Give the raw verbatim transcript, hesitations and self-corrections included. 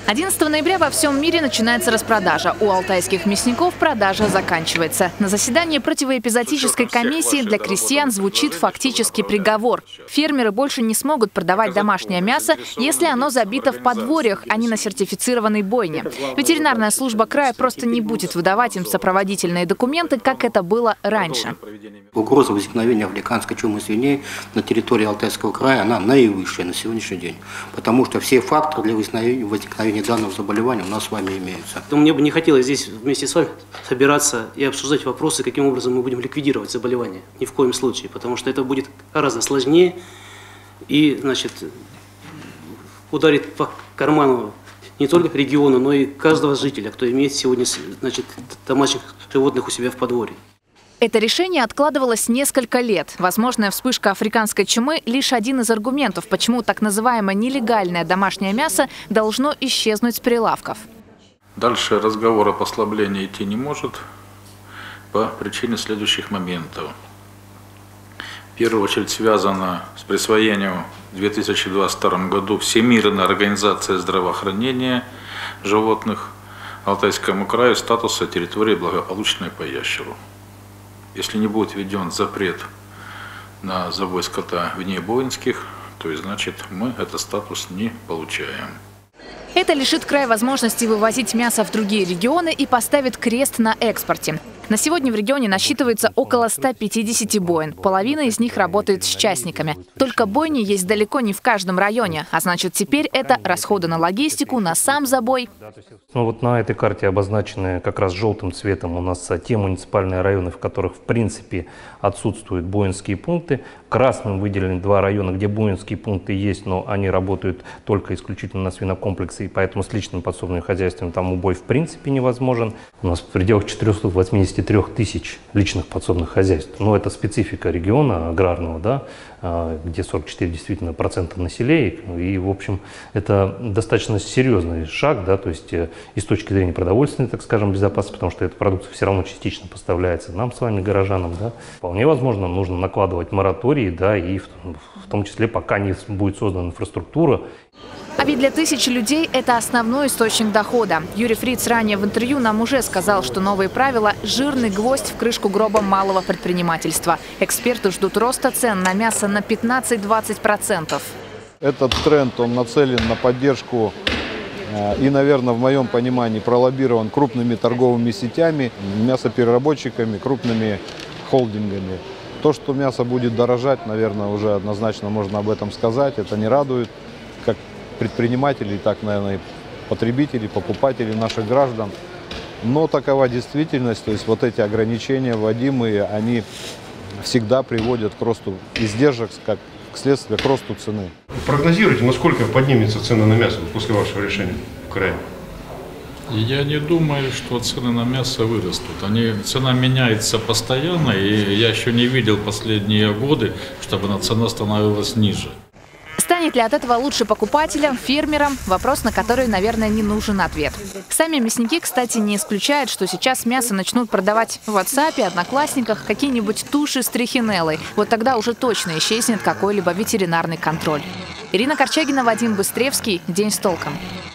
одиннадцатого ноября во всем мире начинается распродажа. У алтайских мясников продажа заканчивается. На заседании противоэпизоотической комиссии для крестьян звучит фактически приговор. Фермеры больше не смогут продавать домашнее мясо, если оно забито в подворьях, а не на сертифицированной бойне. Ветеринарная служба края просто не будет выдавать им сопроводительные документы, как это было раньше. Угроза возникновения африканской чумы свиней на территории Алтайского края, она наивысшая на сегодняшний день. Потому что все факторы для возникновения данного заболевания у нас с вами имеются. Мне бы не хотелось здесь вместе с вами собираться и обсуждать вопросы, каким образом мы будем ликвидировать заболевание. Ни в коем случае, потому что это будет гораздо сложнее и, значит, ударит по карману не только региона, но и каждого жителя, кто имеет сегодня, значит, домашних животных у себя в подворье. Это решение откладывалось несколько лет. Возможная вспышка африканской чумы – лишь один из аргументов, почему так называемое нелегальное домашнее мясо должно исчезнуть с прилавков. Дальше разговор о послаблении идти не может по причине следующих моментов. В первую очередь связано с присвоением в две тысячи двадцать втором году Всемирной организации здравоохранения животных Алтайскому краю статуса территории благополучной по ящеру. Если не будет введен запрет на завоз скота вне воинских, то и значит мы этот статус не получаем. Это лишит край возможности вывозить мясо в другие регионы и поставит крест на экспорте. На сегодня в регионе насчитывается около ста пятидесяти боин. Половина из них работает с частниками. Только бойни есть далеко не в каждом районе. А значит, теперь это расходы на логистику, на сам забой. Ну, вот на этой карте обозначены как раз желтым цветом у нас те муниципальные районы, в которых в принципе отсутствуют боинские пункты. Красным выделены два района, где боинские пункты есть, но они работают только исключительно на свинокомплексе, и поэтому с личным подсобным хозяйством там убой в принципе невозможен. У нас в пределах четырёхсот восьмидесяти трёх тысяч личных подсобных хозяйств. Но это специфика региона аграрного, да, где сорок четыре действительно процента населения. И, в общем, это достаточно серьезный шаг, да, то есть и с точки зрения продовольственной, так скажем, безопасности, потому что эта продукция все равно частично поставляется нам с вами, горожанам. Да. Вполне возможно, нужно накладывать моратории, да, и в, в том числе пока не будет создана инфраструктура. А ведь для тысячи людей это основной источник дохода. Юрий Фриц ранее в интервью нам уже сказал, что новые правила – жирный гвоздь в крышку гроба малого предпринимательства. Эксперты ждут роста цен на мясо на пятнадцать-двадцать процентов. Этот тренд, он нацелен на поддержку и, наверное, в моем понимании пролоббирован крупными торговыми сетями, мясопереработчиками, крупными холдингами. То, что мясо будет дорожать, наверное, уже однозначно можно об этом сказать. Это не радует как предпринимателей, так, наверное, и потребителей, покупателей, наших граждан. Но такова действительность, то есть вот эти ограничения вводимые, они всегда приводят к росту издержек, как следствие к росту цены. Прогнозируйте, насколько поднимется цена на мясо после вашего решения в крае? Я не думаю, что цены на мясо вырастут. Они, цена меняется постоянно, и я еще не видел последние годы, чтобы цена становилась ниже. Станет ли от этого лучше покупателям, фермерам? Вопрос, на который, наверное, не нужен ответ. Сами мясники, кстати, не исключают, что сейчас мясо начнут продавать в WhatsApp, Одноклассниках, какие-нибудь туши с трихинеллой. Вот тогда уже точно исчезнет какой-либо ветеринарный контроль. Ирина Корчагина, Вадим Быстревский. День с толком.